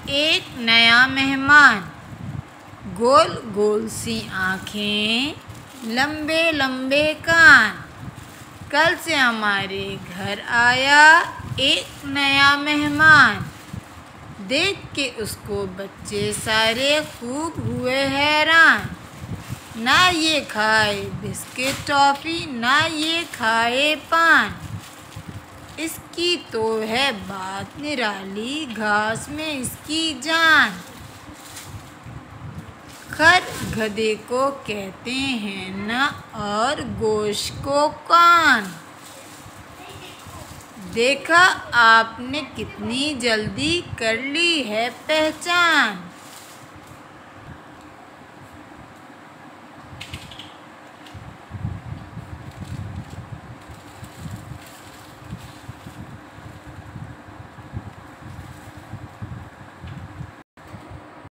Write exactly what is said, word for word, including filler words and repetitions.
एक नया मेहमान। गोल गोल सी आँखें, लंबे लंबे कान। कल से हमारे घर आया एक नया मेहमान। देख के उसको बच्चे सारे खूब हुए हैरान। ना ये खाए बिस्किट टॉफ़ी, ना ये खाए पान। इसकी तो है बात निराली, घास में इसकी जान। खर गधे को कहते हैं ना, और गोश्त को कान। देखा आपने कितनी जल्दी कर ली है पहचान।